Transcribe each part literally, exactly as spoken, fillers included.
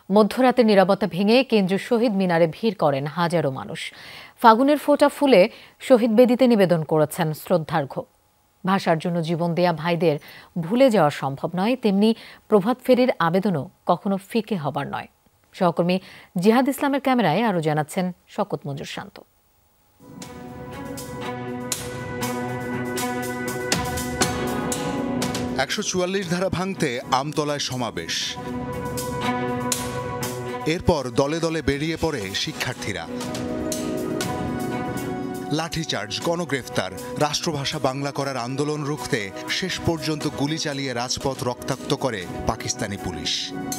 মধ্যরাতে নীরবতা ভেঙে কেন্দ্রীয় শহীদ মিনারে ভিড় করেন হাজারো মানুষ। ফাগুনের ফোঁটা ফুলে শহীদ বেদিতে নিবেদন করেছেন শ্রদ্ধার্ঘ্য। ভাষার জন্য জীবন দেয়া ভাইদের ভুলে যাওয়া সম্ভব নয়, তেমনি প্রভাত ফেরির আবেদনও কখনো ফিকে হবার নয়। সহকর্মী জিহাদ ইসলামের ক্যামেরায় আরও জানাচ্ছেন শওকত মঞ্জুর শান্ত। একশো চুয়াল্লিশ ধারা ভাঙতে আমতলায় সমাবেশ। এরপর দলে দলে বেরিয়ে পড়ে শিক্ষার্থীরা। লাঠিচার্জ, গণগ্রেফতার, রাষ্ট্রভাষা বাংলা করার আন্দোলন রুখতে শেষ পর্যন্ত গুলি চালিয়ে রাজপথ রক্তাক্ত করে পাকিস্তানি পুলিশ।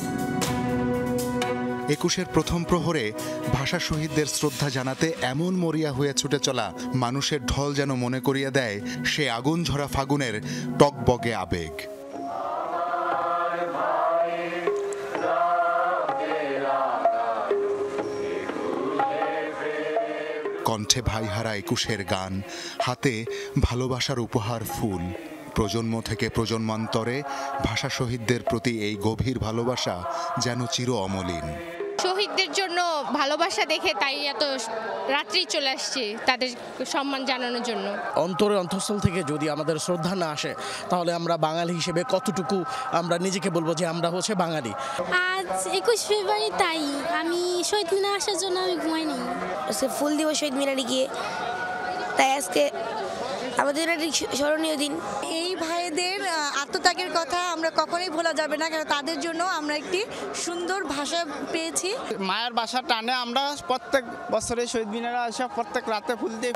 একুশের প্রথম প্রহরে ভাষা শহীদদের শ্রদ্ধা জানাতে এমন মরিয়া হয়ে ছুটে চলা মানুষের ঢল যেন মনে করিয়ে দেয় সে আগুন ঝরা ফাগুনের টকবগে আবেগ। কণ্ঠে ভাইহারা একুশের গান, হাতে ভালোবাসার উপহার ফুল। প্রজন্ম থেকে প্রজন্মান্তরে ভাষা শহীদদের প্রতি এই গভীর ভালোবাসা যেন চির অমলিন। শহীদদের জন্য ভালোবাসা দেখে তাই এত রাত্রি চলে আসছে তাদের সম্মান জানানোর জন্য। অন্তরের অন্তঃস্থল থেকে যদি আমাদের শ্রদ্ধা না আসে তাহলে আমরা বাঙালি হিসেবে কতটুকু আমরা নিজেকে বলবো যে আমরা হচ্ছে বাঙালি। আজ একুশ ফেব্রুয়ারি, তাই আমি শহীদ মিনার আসার জন্য আমি ঘুমাইনি। সে ফুল দিব শহীদ মিনারে গিয়ে, তাই আজকে আমাদের স্মরণীয় দিন। এই ভাইদের আত্মত্যাগের কথা আমরা কখনোই ভোলা যাবে না, কারণ তাদের জন্য আমরা একটি সুন্দর ভাষা পেয়েছি। মায়ের ভাষা টানে আমরা প্রত্যেক বছরে শহীদ মিনারে আসা, প্রত্যেক রাতে ফুল দিই।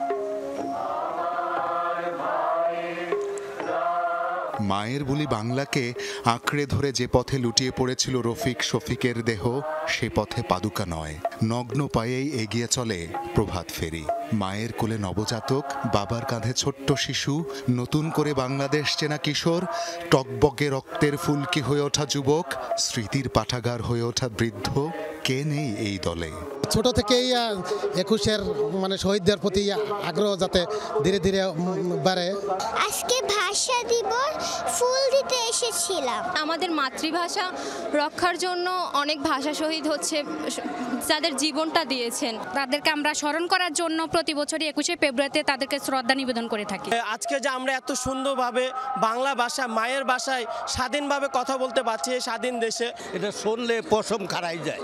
মায়ের বুলি বাংলাকে আঁকড়ে ধরে যে পথে লুটিয়ে পড়েছিল রফিক শফিকের দেহ, সে পথে পাদুকা নয়, নগ্ন পায়েই এগিয়ে চলে প্রভাত ফেরি। মায়ের কোলে নবজাতক, বাবার কাঁধে ছোট্ট শিশু, নতুন করে বাংলাদেশ চেনা কিশোর, টকবগে রক্তের ফুলকি হয়ে ওঠা যুবক, স্মৃতির পাঠাগার হয়ে ওঠা বৃদ্ধ, কে নেই এই দলে? ছোট থেকেই একুশের মানে শহীদদের প্রতি আগ্রহ যাতে ধীরে ধীরে বাড়ে। আজকে ভাষা দিবস ফুল দিতে এসেছিলাম। আমাদের মাতৃভাষা রক্ষার জন্য অনেক ভাষা শহীদ হচ্ছে, যাদের জীবনটা দিয়েছেন। তাদেরকে আমরা স্মরণ করার জন্য প্রতি বছরই একুশে ফেব্রুয়ারিতে তাদেরকে শ্রদ্ধা নিবেদন করে থাকি। আজকে যে আমরা এত সুন্দরভাবে বাংলা ভাষা, মায়ের ভাষায় স্বাধীনভাবে কথা বলতে পারছি স্বাধীন দেশে, এটা শুনলে পশম খাড়াই যায়।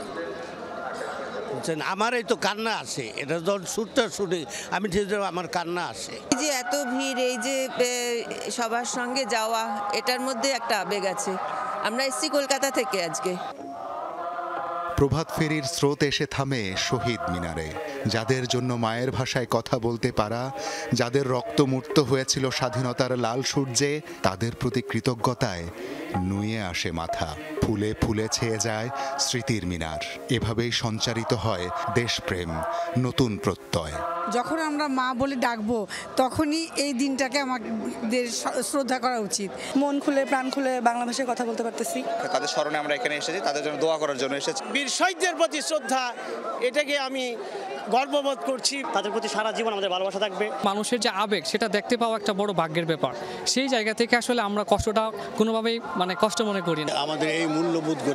আমার এই তো কান্না আসে, এটা যখন সুরটা শুনি আমি ঠিক আমার কান্না আসে। এই যে এত ভিড়, এই যে সবার সঙ্গে যাওয়া, এটার মধ্যে একটা আবেগ আছে। আমরা এসেছি কলকাতা থেকে আজকে। প্রভাত ফেরির স্রোত এসে থামে শহীদ মিনারে। যাদের জন্য মায়ের ভাষায় কথা বলতে পারা, যাদের রক্তমূর্ত হয়েছিল স্বাধীনতার লাল সূর্যে, তাদের প্রতি কৃতজ্ঞতায় নুয়ে আসে মাথা। ফুলে ফুলে ছেয়ে যায় স্মৃতির মিনার। এভাবেই সঞ্চারিত হয় দেশপ্রেম, নতুন প্রত্যয়। যখন আমরা মা বলে ডাকবো তখনই এই দিনটাকে আমাদের শ্রদ্ধা করা উচিত। মন খুলে প্রাণ খুলে বাংলা ভাষায় কথা বলতে পারতেছি। তাদের স্মরণে আমরা এখানে এসেছি, তাদের জন্য দোয়া করার জন্য এসেছি। বীর শহীদদের প্রতি শ্রদ্ধা, এটাকে আমি গর্ববোধ করছি। তাদের প্রতি সারা জীবন আমাদের ভালোবাসা থাকবে। মানুষের যে আবেগ, সেটা দেখতে পাওয়া একটা বড় ভাগ্যের ব্যাপার। সেই জায়গা থেকে আসলে আমরা কষ্টটা কোনোভাবেই মানে কষ্ট মনে করি না। আমাদের এই মূল্যবোধগুলো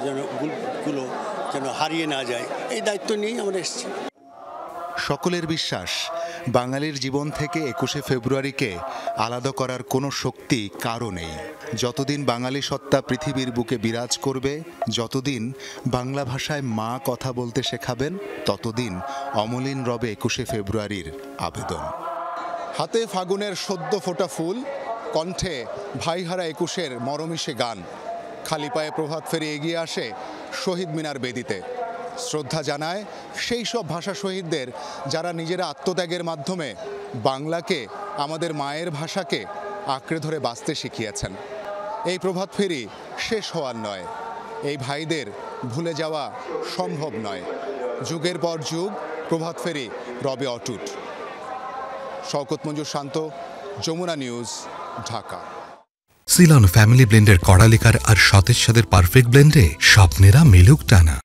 যেন হারিয়ে না যায়, এই দায়িত্ব নিয়েই আমরা এসেছি। সকলের বিশ্বাস, বাঙালির জীবন থেকে একুশে ফেব্রুয়ারিকে আলাদা করার কোনো শক্তি কারও নেই। যতদিন বাঙালি সত্তা পৃথিবীর বুকে বিরাজ করবে, যতদিন বাংলা ভাষায় মা কথা বলতে শেখাবেন, ততদিন অমলিন রবে একুশে ফেব্রুয়ারির আবেদন। হাতে ফাগুনের সদ্য ফোটা ফুল, কণ্ঠে ভাইহারা একুশের মরমিশে গান। খালি পায়ে প্রভাত ফেরি এগিয়ে আসে শহীদ মিনার বেদিতে। শ্রদ্ধা জানায় সেই সব ভাষা শহীদদের যারা নিজেরা আত্মত্যাগের মাধ্যমে বাংলাকে, আমাদের মায়ের ভাষাকে আঁকড়ে ধরে বাঁচতে শিখিয়েছেন। এই প্রভাত ফেরি শেষ হওয়ার নয়, এই ভাইদের ভুলে যাওয়া সম্ভব নয়। যুগের পর যুগ প্রভাত ফেরি রবে অটুট। শওকত মঞ্জুর শান্ত, যমুনা নিউজ, ঢাকা। সিলন ফ্যামিলি ব্লেন্ডের কড়ালিকার আর সতেজ স্বাদের পারফেক্ট ব্লেন্ডে স্বপ্নেরা মিলুক টানা।